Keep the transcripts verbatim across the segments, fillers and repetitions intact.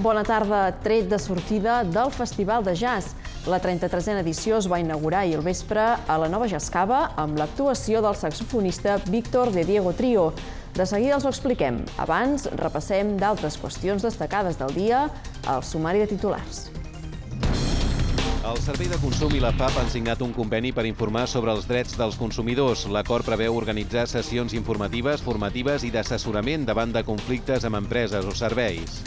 Bona tarda, tret de sortida del Festival de Jazz. La trenta-tresena edició es va inaugurar ahir al vespre a la Nova Jazz Cava amb l'actuació del saxofonista Víctor de Diego Trio. De seguida els ho expliquem. Abans, repassem d'altres qüestions destacades del dia al sumari de titulars. El Servei de Consum i la F A P han signat un conveni per informar sobre els drets dels consumidors. L'acord preveu organitzar sessions informatives, formatives i d'assessorament davant de conflictes amb empreses o serveis.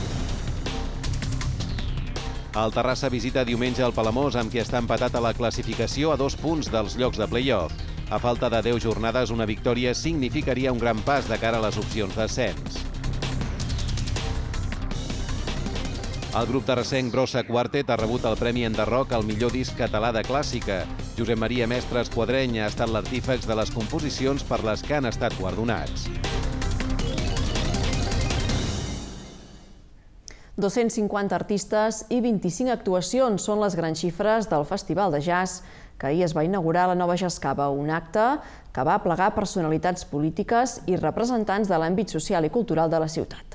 El Terrassa visita diumenge el Palamós, amb qui està empatat a la classificació a dos punts dels llocs de play-off. A falta de deu jornades, una victòria significaria un gran pas de cara a les opcions d'ascens. El grup terrassenc Brossa Quartet ha rebut el Premi Enderroc al millor disc català de clàssica. Josep Maria Mestres Quadreny ha estat l'artífex de les composicions per les que han estat guardonats. dos-cents cinquanta artistes i vint-i-cinc actuacions són les grans xifres del Festival de Jazz que ahir es va inaugurar a la Nova Jazz Cava, un acte que va aplegar personalitats polítiques i representants de l'àmbit social i cultural de la ciutat.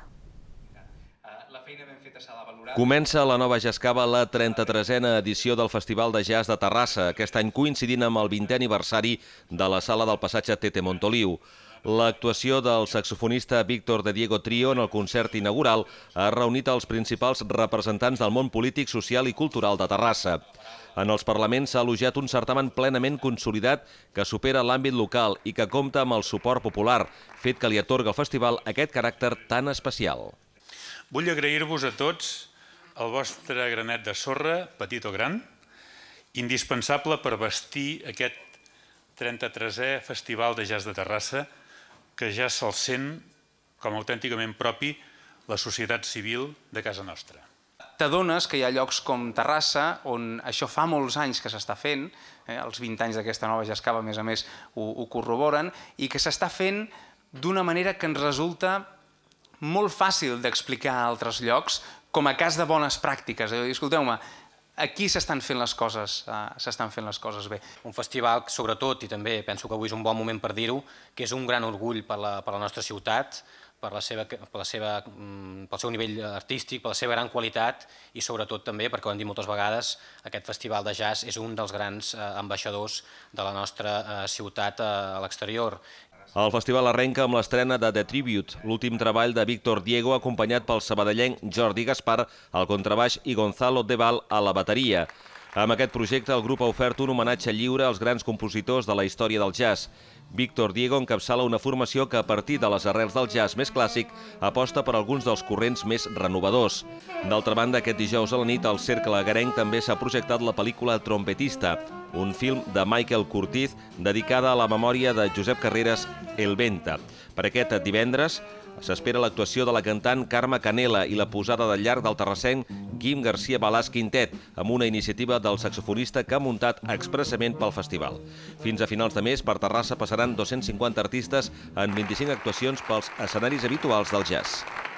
Comença a la Nova Jazz Cava la trenta-tresena edició del Festival de Jazz de Terrassa, aquest any coincidint amb el vintè aniversari de la sala del passatge Tete Montoliu. L'actuació del saxofonista Víctor de Diego Trio en el concert inaugural ha reunit els principals representants del món polític, social i cultural de Terrassa. En els parlaments s'ha elogiat un certamen plenament consolidat que supera l'àmbit local i que compta amb el suport popular, fet que li atorga al festival aquest caràcter tan especial. Vull agrair-vos a tots el vostre granet de sorra, petit o gran, indispensable per vestir aquest trenta-tresè Festival de Jazz de Terrassa, que ja se'l sent com autènticament propi la societat civil de casa nostra. T'adones que hi ha llocs com Terrassa on això fa molts anys que s'està fent, els vint anys d'aquesta Nova Jazz Cava a més a més ho corroboren, i que s'està fent d'una manera que ens resulta molt fàcil d'explicar a altres llocs, com a cas de bones pràctiques. Escolteu-me, aquí s'estan fent les coses, s'estan fent les coses bé. Un festival, sobretot, i també penso que avui és un bon moment per dir-ho, que és un gran orgull per la, per la nostra ciutat, per la seva, per la seva, pel seu nivell artístic, per la seva gran qualitat i sobretot també, perquè ho hem dit moltes vegades, aquest festival de jazz és un dels grans ambaixadors de la nostra ciutat a l'exterior. El festival arrenca amb l'estrena de The Tribute, l'últim treball de Víctor Diego, acompanyat pel sabadellenc Jordi Gaspar al contrabaix i Gonzalo Deval a la bateria. Amb aquest projecte, el grup ha ofert un homenatge lliure als grans compositors de la història del jazz. Víctor Diego encapçala una formació que, a partir de les arrels del jazz més clàssic, aposta per alguns dels corrents més renovadors. D'altra banda, aquest dijous a la nit, al Cercle Agarenc també s'ha projectat la pel·lícula Trompetista, un film de Michael Curtiz dedicada a la memòria de Josep Carreras El Venta. Per aquest divendres s'espera l'actuació de la cantant Carme Canela i la posada de llarg del terrassenc Guim García Balàs Quintet, amb una iniciativa del saxofonista que ha muntat expressament pel festival. Fins a finals de mes, per Terrassa passaran dos-cents cinquanta artistes en vint-i-cinc actuacions pels escenaris habituals del jazz.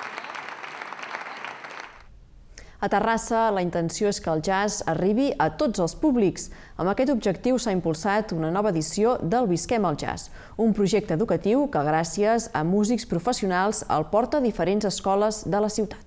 A Terrassa, la intenció és que el jazz arribi a tots els públics. Amb aquest objectiu s'ha impulsat una nova edició del Visquem el Jazz, un projecte educatiu que, gràcies a músics professionals, el porta a diferents escoles de la ciutat.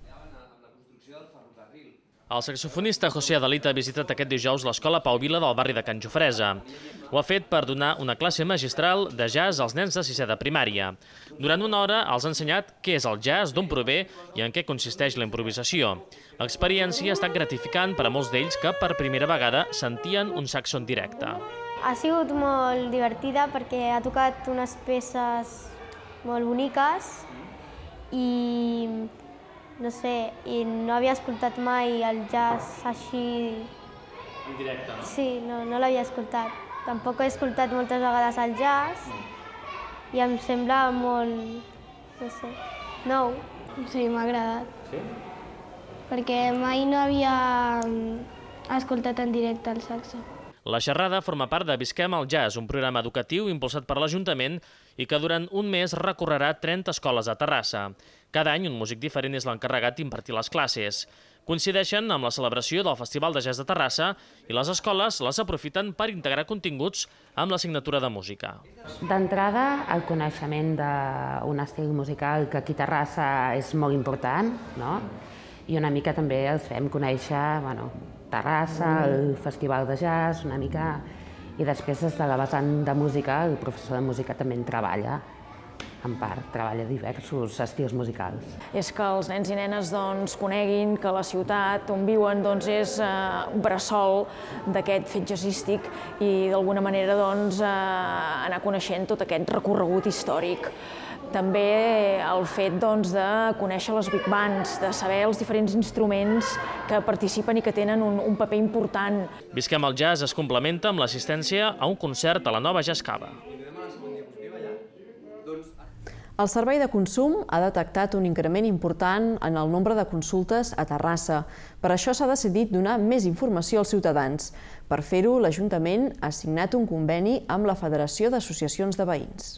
El saxofonista José Adalita ha visitat aquest dijous l'escola Pau Vila del barri de Can Jofresa. Ho ha fet per donar una classe magistral de jazz als nens de sisè de primària. Durant una hora els ha ensenyat què és el jazz, d'on prové i en què consisteix la improvisació. L'experiència ha estat gratificant per a molts d'ells que per primera vegada sentien un saxo en directe. Ha sigut molt divertida perquè ha tocat unes peces molt boniques i no sé, i no havia escoltat mai el jazz així... En directe, no? Sí, no, no l'havia escoltat. Tampoc he escoltat moltes vegades el jazz i em sembla molt, no sé, nou. Sí, m'ha agradat. Sí? Perquè mai no havia escoltat en directe el saxo. La xerrada forma part de Visquem el Jazz, un programa educatiu impulsat per l'Ajuntament i que durant un mes recorrerà trenta escoles a Terrassa. Cada any un músic diferent és l'encarregat d'impartir les classes. Coincideixen amb la celebració del Festival de Jazz de Terrassa i les escoles les aprofiten per integrar continguts amb l'assignatura de música. D'entrada, el coneixement d'un estil musical que aquí a Terrassa és molt important, no? i una mica també els fem conèixer Terrassa, el Festival de Jazz, una mica, i després des de la vessant de música, el professor de música també en treballa, en part, treballa diversos estils musicals. És que els nens i nenes coneguin que la ciutat on viuen és un bressol d'aquest fet jazzístic i d'alguna manera anar coneixent tot aquest recorregut històric. També el fet de conèixer les big bands, de saber els diferents instruments que participen i que tenen un paper important. Visquem el jazz es complementa amb l'assistència a un concert a la nova Jazz Cava. El Servei de Consum ha detectat un increment important en el nombre de consultes a Terrassa. Per això s'ha decidit donar més informació als ciutadans. Per fer-ho, l'Ajuntament ha signat un conveni amb la Federació d'Associacions de Veïns.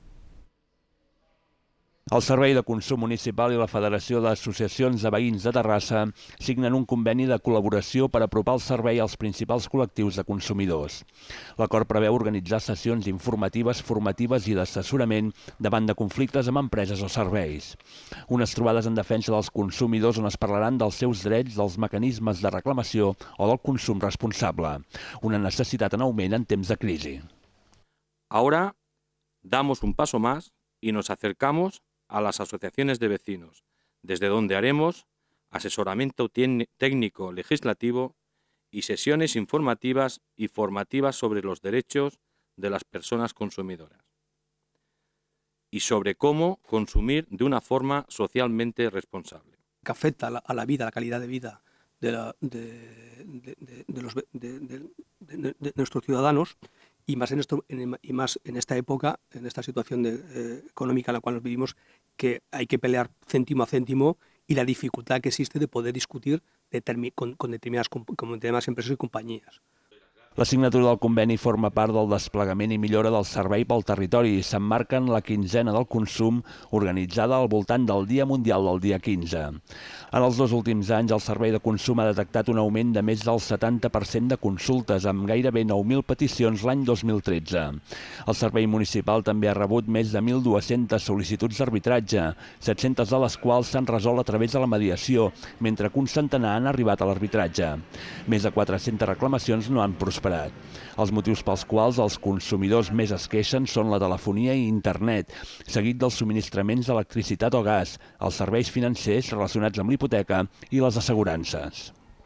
El Servei de Consum Municipal i la Federació d'Associacions de Veïns de Terrassa signen un conveni de col·laboració per apropar el servei als principals col·lectius de consumidors. L'acord preveu organitzar sessions informatives, formatives i d'assessorament davant de conflictes amb empreses o serveis. Unes trobades en defensa dels consumidors on es parlaran dels seus drets, dels mecanismes de reclamació o del consum responsable. Una necessitat en augment en temps de crisi. Ahora damos un paso más y nos acercamos a las asociaciones de vecinos, desde donde haremos asesoramiento técnico legislativo y sesiones informativas y formativas sobre los derechos de las personas consumidoras y sobre cómo consumir de una forma socialmente responsable. Que afecta a la vida, a la calidad de vida de, la, de, de, de, de, los, de, de, de, de nuestros ciudadanos, y más en, esto, en, y más en esta época, en esta situación de, eh, económica en la cual nos vivimos, que hay que pelear céntimo a céntimo y la dificultad que existe de poder discutir de con, con, determinadas, con determinadas empresas y compañías. La signatura del conveni forma part del desplegament i millora del servei pel territori i s'emmarca en la quinzena del consum organitzada al voltant del Dia Mundial del dia quinze. En els dos últims anys, el Servei de Consum ha detectat un augment de més del setanta per cent de consultes, amb gairebé nou mil peticions l'any dos mil tretze. El Servei Municipal també ha rebut més de mil dues-centes sol·licituds d'arbitratge, set-centes de les quals s'han resolt a través de la mediació, mentre que un centenar han arribat a l'arbitratge. Més de quatre-centes reclamacions no han prosperat. Els motius pels quals els consumidors més es queixen són la telefonia i internet, seguit dels subministraments d'electricitat o gas, els serveis financers relacionats amb l'hipoteca i les assegurances.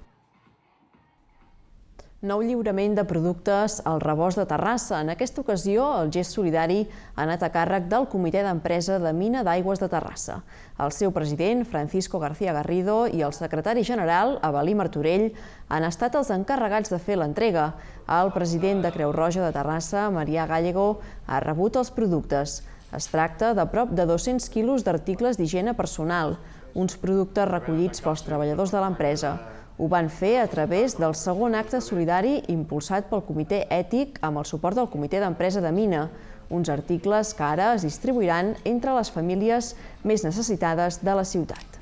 Nou lliurament de productes al rebost de Terrassa. En aquesta ocasió, el gest solidari ha anat a càrrec del Comitè d'Empresa de Mina d'Aigües de Terrassa. El seu president, Francisco García Garrido, i el secretari general, Avelí Martorell, han estat els encarregats de fer l'entrega. El president de Creu Roja de Terrassa, Marià Gallego, ha rebut els productes. Es tracta de prop de dos-cents quilos d'articles d'higiene personal, uns productes recollits pels treballadors de l'empresa. Ho van fer a través del segon acte solidari impulsat pel Comitè Ètic amb el suport del Comitè d'Empresa de Mina, uns articles que ara es distribuiran entre les famílies més necessitades de la ciutat.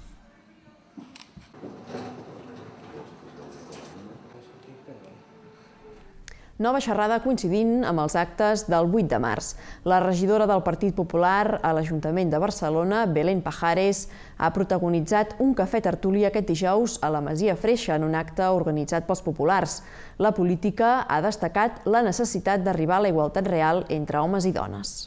Nova xerrada coincidint amb els actes del vuit de març. La regidora del Partit Popular a l'Ajuntament de Barcelona, Belén Pajares, ha protagonitzat un cafè tertúlia aquest dijous a la Masia Freixa en un acte organitzat pels populars. La política ha destacat la necessitat d'arribar a la igualtat real entre homes i dones.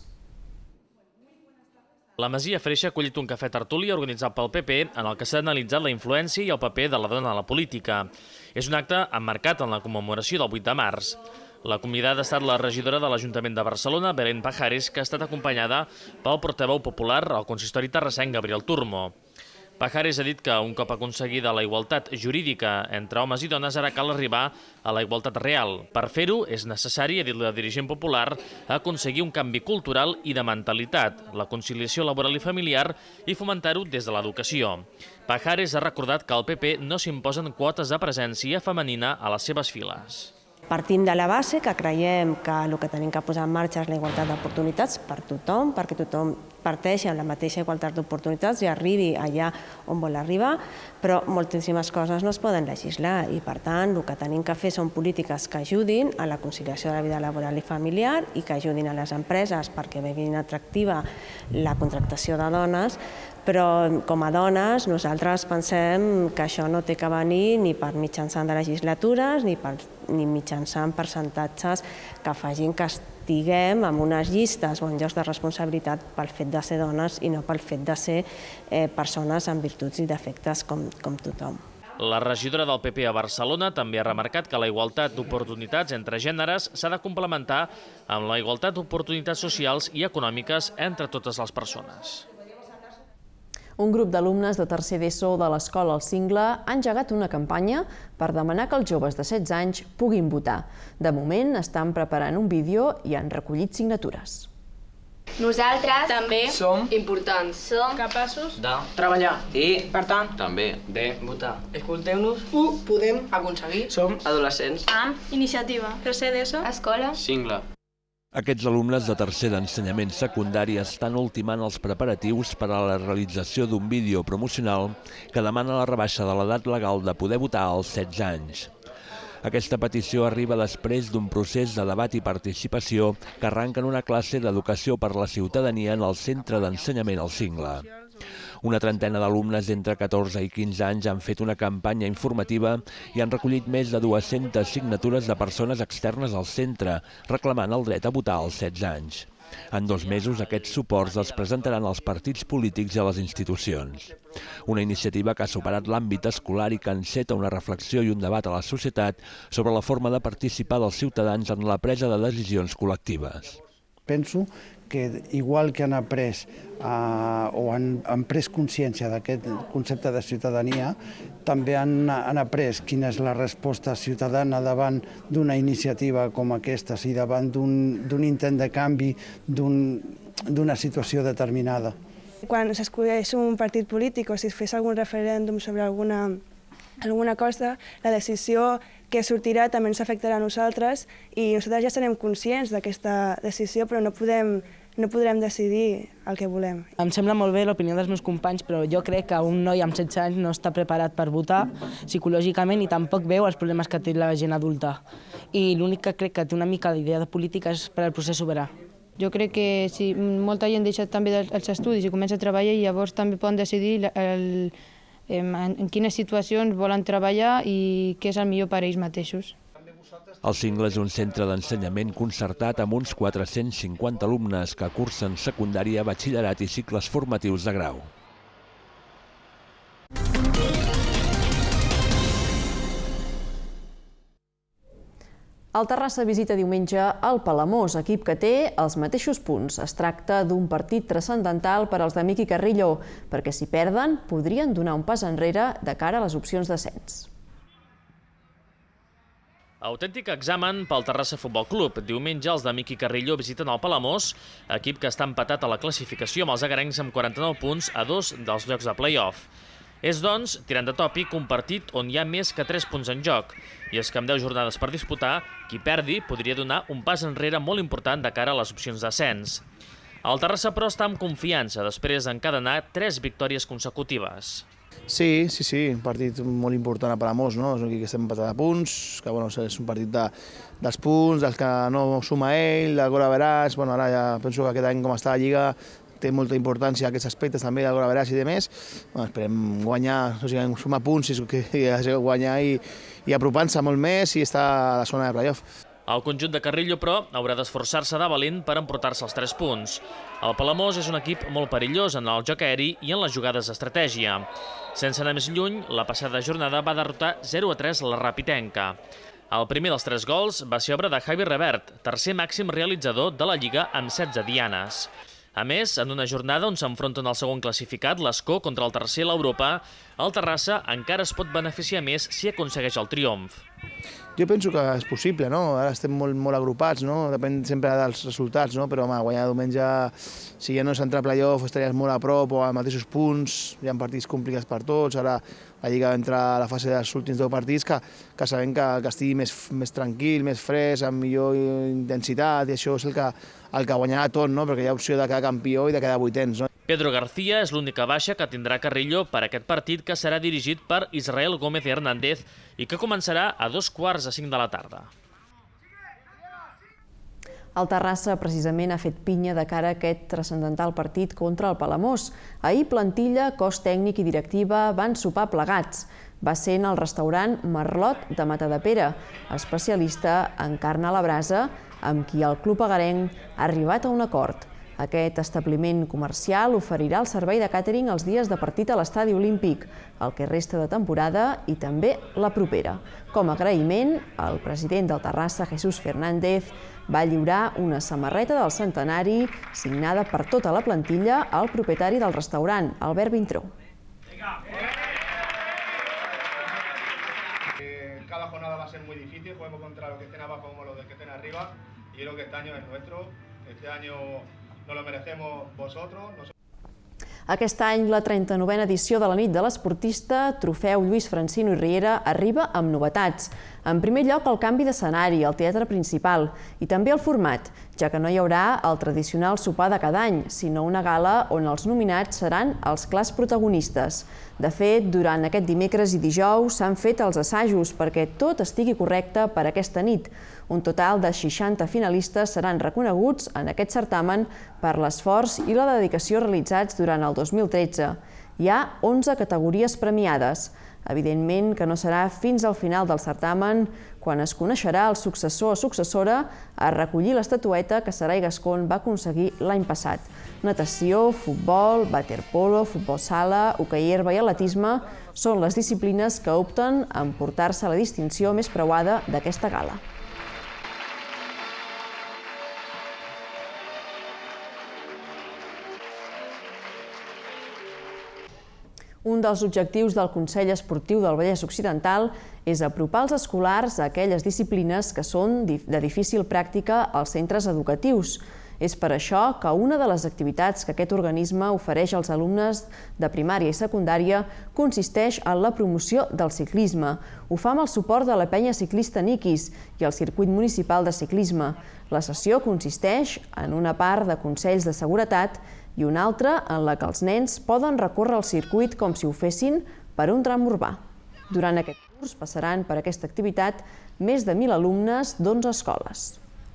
La Masia Freixa ha acollit un cafè tertúlia organitzat pel P P en el que s'ha analitzat la influència i el paper de la dona a la política. És un acte emmarcat en la commemoració del vuit de març. La convidada ha estat la regidora de l'Ajuntament de Barcelona, Belén Pajares, que ha estat acompanyada pel portaveu popular al consistori terrassenc, Gabriel Turmo. Pajares ha dit que un cop aconseguida la igualtat jurídica entre homes i dones, ara cal arribar a la igualtat real. Per fer-ho, és necessari, ha dit la dirigent popular, aconseguir un canvi cultural i de mentalitat, la conciliació laboral i familiar i fomentar-ho des de l'educació. Pajares ha recordat que al P P no s'imposen quotes de presència femenina a les seves files. Partim de la base que creiem que el que tenim que posar en marxa és la igualtat d'oportunitats per tothom, perquè tothom parteixi amb la mateixa igualtat d'oportunitats i arribi allà on vol arribar, però moltíssimes coses no es poden legislar i, per tant, el que tenim que fer són polítiques que ajudin a la conciliació de la vida laboral i familiar i que ajudin a les empreses perquè vegin atractiva la contractació de dones, però com a dones nosaltres pensem que això no té que venir ni per mitjançant de legislatures ni, per, ni mitjançant percentatges que facin que estiguem en unes llistes o en llocs de responsabilitat pel fet de ser dones i no pel fet de ser eh, persones amb virtuts i defectes com, com tothom. La regidora del P P a Barcelona també ha remarcat que la igualtat d'oportunitats entre gèneres s'ha de complementar amb la igualtat d'oportunitats socials i econòmiques entre totes les persones. Un grup d'alumnes de tercer d'ESO de l'escola El Cingle ha engegat una campanya per demanar que els joves de setze anys puguin votar. De moment estan preparant un vídeo i han recollit signatures. Nosaltres també som importants, som capaços de treballar i, per tant, també de votar. Escolteu-nos, ho podem aconseguir. Som adolescents. Amb iniciativa, tercer d'ESO, escola, Cingle. Aquests alumnes de tercer d'ensenyament secundari estan ultimant els preparatius per a la realització d'un vídeo promocional que demana la rebaixa de l'edat legal de poder votar als setze anys. Aquesta petició arriba després d'un procés de debat i participació que arranca en una classe d'educació per la ciutadania en el centre d'ensenyament El Cingle. Una trentena d'alumnes d'entre catorze i quinze anys han fet una campanya informativa i han recollit més de dues-centes signatures de persones externes al centre, reclamant el dret a votar als setze anys. En dos mesos, aquests suports els presentaran als partits polítics i a les institucions. Una iniciativa que ha superat l'àmbit escolar i que enceta una reflexió i un debat a la societat sobre la forma de participar dels ciutadans en la presa de decisions col·lectives. Penso que igual que han après eh, o han, han pres consciència d'aquest concepte de ciutadania, també han, han après quina és la resposta ciutadana davant d'una iniciativa com aquesta, i davant d'un intent de canvi d'una situació determinada. Quan s'escolleix un partit polític o si es fes algun referèndum sobre alguna, alguna cosa, la decisió que sortirà també ens afectarà a nosaltres i nosaltres ja serem conscients d'aquesta decisió, però no podem, no podrem decidir el que volem. Em sembla molt bé l'opinió dels meus companys, però jo crec que un noi amb setze anys no està preparat per votar psicològicament i tampoc veu els problemes que té la gent adulta. I l'únic que crec que té una mica d'idea de política és per al procés soberà. Jo crec que si molta gent deixa també els estudis i comença a treballar i llavors també poden decidir el, en quines situacions volen treballar i què és el millor per a ells mateixos. El Cingle és un centre d'ensenyament concertat amb uns quatre-cents cinquanta alumnes que cursen secundària, batxillerat i cicles formatius de grau. El Terrassa visita diumenge el Palamós, equip que té els mateixos punts. Es tracta d'un partit transcendental per als de Miqui Carrillo, perquè si perden podrien donar un pas enrere de cara a les opcions d'ascens. Autèntic examen pel Terrassa Futbol Club. Diumenge els de Miqui Carrillo visiten el Palamós, equip que està empatat a la classificació amb els agarencs amb quaranta-nou punts a dos dels llocs de play-off. És, doncs, tirant de tòpic, un partit on hi ha més que tres punts en joc. I és que amb deu jornades per disputar, qui perdi podria donar un pas enrere molt important de cara a les opcions d'ascens. El Terrassa, però, està amb confiança després d'encadenar tres victòries consecutives. Sí, sí, sí, un partit molt important a Palamós, no? És un equip que estem empatat a punts, que bueno, és un partit de, dels punts, dels que no suma ell, del gol a veràs. Bueno, ara ja penso que aquest any com està la Lliga té molta importància aquests aspectes també del gol a veràs i demés. Bueno, esperem guanyar, o sigui, sumar punts i guanyar i, i apropant-se molt més i estar a la zona de play-off. El conjunt de Carrillo, però, haurà d'esforçar-se de valent per emportar-se els tres punts. El Palamós és un equip molt perillós en el joc aeri i en les jugades d'estratègia. Sense anar més lluny, la passada jornada va derrotar zero a tres la Rapitenca. El primer dels tres gols va ser obra de Javi Revert, tercer màxim realitzador de la Lliga amb setze dianes. A més, en una jornada on s'enfronten el segon classificat, l'Escó, contra el tercer, l'Europa, el Terrassa encara es pot beneficiar més si aconsegueix el triomf. Jo penso que és possible, no? Ara estem molt, molt agrupats, no? Depèn sempre dels resultats, no? Però home, guanyar diumenge, si ja no és entrar a play-off, estaries molt a prop o als mateixos punts, hi ha partits complicats per tots, ara la Lliga va entrar a la fase dels últims deu partits, que, que sabem que, que estigui més, més tranquil, més fresc, amb millor intensitat, i això és el que, el que guanyarà tot, no? Perquè hi ha opció de quedar campió i de quedar vuitens. No? Pedro García és l'única baixa que tindrà Carrillo per aquest partit, que serà dirigit per Israel Gómez Hernández i que començarà a dos quarts a cinc de la tarda. El Terrassa precisament ha fet pinya de cara a aquest transcendental partit contra el Palamós. Ahir plantilla, cos tècnic i directiva van sopar plegats. Va ser en el restaurant Merlot de Matadepera, especialista en carn a la brasa, amb qui el club agarenc ha arribat a un acord. Aquest establiment comercial oferirà el servei de càtering els dies de partit a l'Estadi Olímpic, el que resta de temporada i també la propera. Com a agraïment, el president del Terrassa, Jesús Fernández, va lliurar una samarreta del centenari signada per tota la plantilla al propietari del restaurant, Albert Vintró. Cada jornada va a ser muy difícil, juguemos contra los que estén abajo como los que estén arriba, y creo que este año es nuestro, este año nos lo merecemos vosotros. Aquest any, la trenta-novena edició de la nit de l'esportista, Trofeu Lluís Francino i Riera, arriba amb novetats. En primer lloc, el canvi d'escenari al teatre principal i també el format, ja que no hi haurà el tradicional sopar de cada any, sinó una gala on els nominats seran els clars protagonistes. De fet, durant aquest dimecres i dijous s'han fet els assajos perquè tot estigui correcte per aquesta nit. Un total de seixanta finalistes seran reconeguts en aquest certamen per l'esforç i la dedicació realitzats durant el dos mil tretze. Hi ha onze categories premiades. Evidentment que no serà fins al final del certamen quan es coneixerà el successor o successora a recollir l'estatueta que Sarai Gascón va aconseguir l'any passat. Natació, futbol, waterpolo, futbol sala, hoquei herba i atletisme són les disciplines que opten a emportar-se la distinció més preuada d'aquesta gala. Un dels objectius del Consell Esportiu del Vallès Occidental és apropar els escolars a aquelles disciplines que són de difícil pràctica als centres educatius. És per això que una de les activitats que aquest organisme ofereix als alumnes de primària i secundària consisteix en la promoció del ciclisme. Ho fa amb el suport de la penya ciclista Niquis i el circuit municipal de ciclisme. La sessió consisteix en una part de consells de seguretat i una altra en la que els nens poden recórrer el circuit com si ho fessin per un tram urbà. Durant aquest curs passaran per aquesta activitat més de mil alumnes d'onze escoles.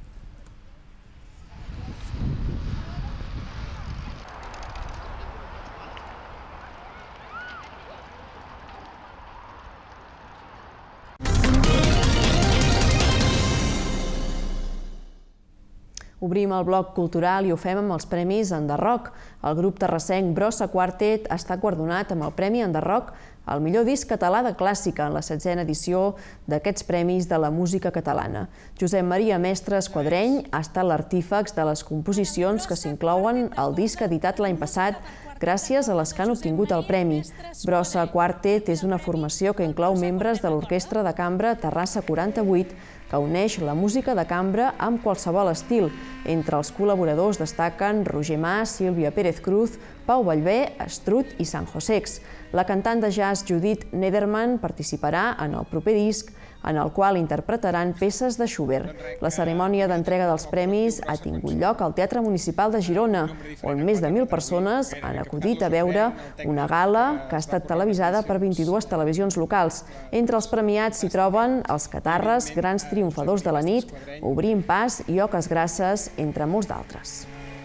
Obrim el bloc cultural i ho fem amb els Premis Enderroc. El grup terrassenc Brossa Quartet està guardonat amb el Premi Enderroc al millor disc català de clàssica en la setzena edició d'aquests Premis de la Música Catalana. Josep Maria Mestre Esquadreny ha estat l'artífex de les composicions que s'inclouen al disc editat l'any passat gràcies a les que han obtingut el premi. Brossa Quartet és una formació que inclou membres de l'Orquestra de Cambra Terrassa quaranta-vuit que uneix la música de cambra amb qualsevol estil. Entre els col·laboradors destaquen Roger Mas, Sílvia Pérez Cruz, Pau Ballbé, Estrut i San Josex. La cantant de jazz Judith Nederman participarà en el proper disc, en el qual interpretaran peces de Schubert. La cerimònia d'entrega dels premis ha tingut lloc al Teatre Municipal de Girona, on més de mil persones han acudit a veure una gala que ha estat televisada per vint-i-dues televisions locals. Entre els premiats s'hi troben els Catarres, grans triomfadors de la nit, Obrim Pas i Oques Grasses, entre molts d'altres.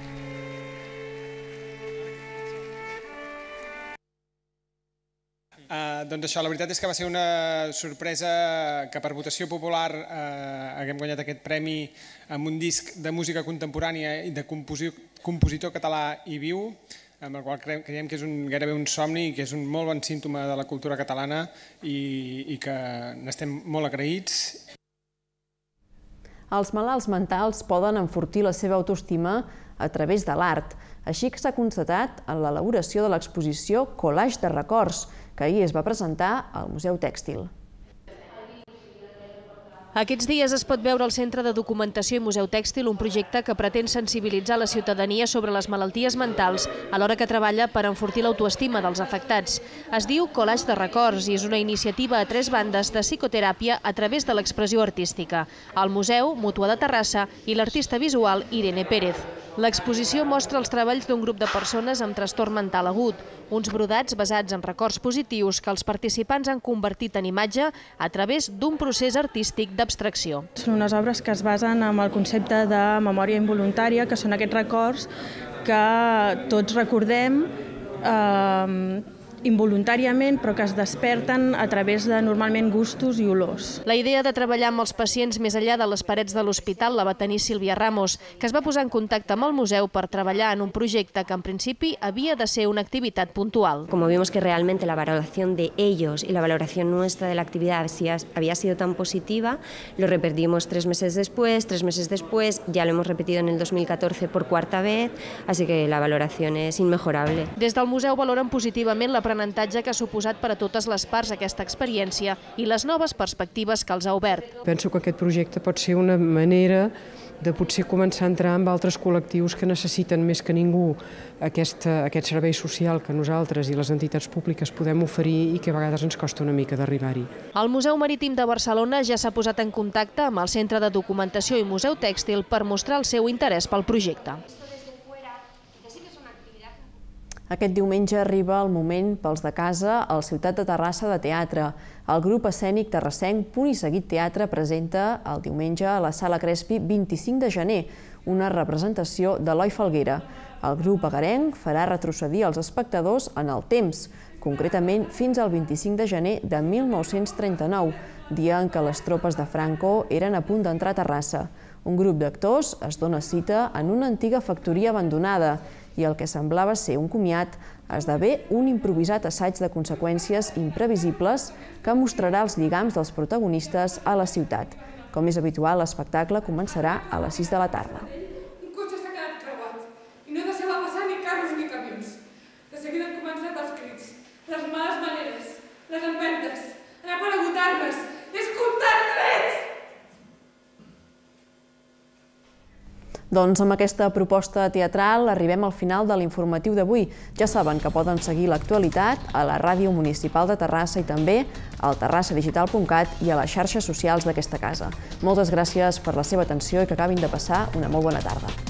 Uh, doncs això, la veritat és que va ser una sorpresa que per votació popular uh, haguem guanyat aquest premi amb un disc de música contemporània i de compositor, compositor català i viu, amb el qual creiem, creiem que és un, gairebé un somni i que és un molt bon símptoma de la cultura catalana i, i que n'estem molt agraïts. Els malalts mentals poden enfortir la seva autoestima a través de l'art. Així que s'ha constatat en l'elaboració de l'exposició Collage de records, que ahir es va presentar al Museu Tèxtil. Aquests dies es pot veure al Centre de Documentació i Museu Tèxtil un projecte que pretén sensibilitzar la ciutadania sobre les malalties mentals, alhora que treballa per enfortir l'autoestima dels afectats. Es diu Collage de Records i és una iniciativa a tres bandes de psicoteràpia a través de l'expressió artística. El museu, Mútua de Terrassa i l'artista visual Irene Pérez. L'exposició mostra els treballs d'un grup de persones amb trastorn mental agut, uns brodats basats en records positius que els participants han convertit en imatge a través d'un procés artístic d'abstracció. Són unes obres que es basen en el concepte de memòria involuntària, que són aquests records que tots recordem eh, involuntàriament, però que es desperten a través de, normalment, gustos i olors. La idea de treballar amb els pacients més enllà de les parets de l'hospital la va tenir Sílvia Ramos, que es va posar en contacte amb el museu per treballar en un projecte que en principi havia de ser una activitat puntual. Como vimos que realmente la valoración de ellos y la valoración nuestra de la actividad había sido tan positiva, lo repetimos tres meses después, tres meses después, ya lo hemos repetido en el dos mil catorce por cuarta vez, así que la valoración es inmejorable. Des del museu valoren positivament l'aprenentatge que ha suposat per a totes les parts aquesta experiència i les noves perspectives que els ha obert. Penso que aquest projecte pot ser una manera de potser començar a entrar amb altres col·lectius que necessiten més que ningú aquest, aquest servei social que nosaltres i les entitats públiques podem oferir i que a vegades ens costa una mica d'arribar-hi. El Museu Marítim de Barcelona ja s'ha posat en contacte amb el Centre de Documentació i Museu Tèxtil per mostrar el seu interès pel projecte. Aquest diumenge arriba el moment pels de casa al Ciutat de Terrassa de teatre. El grup escènic terrassenc Punt i Seguit Teatre presenta el diumenge a la Sala Crespi vint-i-cinc de gener una representació d'Eloi Falguera. El grup agarenc farà retrocedir els espectadors en el temps, concretament fins al vint-i-cinc de gener de mil nou-cents trenta-nou, dia en què les tropes de Franco eren a punt d'entrar a Terrassa. Un grup d'actors es dona cita en una antiga factoria abandonada i el que semblava ser un comiat esdevé un improvisat assaig de conseqüències imprevisibles que mostrarà els lligams dels protagonistes a la ciutat. Com és habitual, l'espectacle començarà a les sis de la tarda. Un cotxe s'ha quedat creuat i no deixava passar ni carros ni camions. De seguida han començat els crits, les males maneres, les empentes. Han aparegut armes, he escoltat trets! Doncs amb aquesta proposta teatral arribem al final de l'informatiu d'avui. Ja saben que poden seguir l'actualitat a la Ràdio Municipal de Terrassa i també al terrassa digital punt cat i a les xarxes socials d'aquesta casa. Moltes gràcies per la seva atenció i que acabin de passar una molt bona tarda.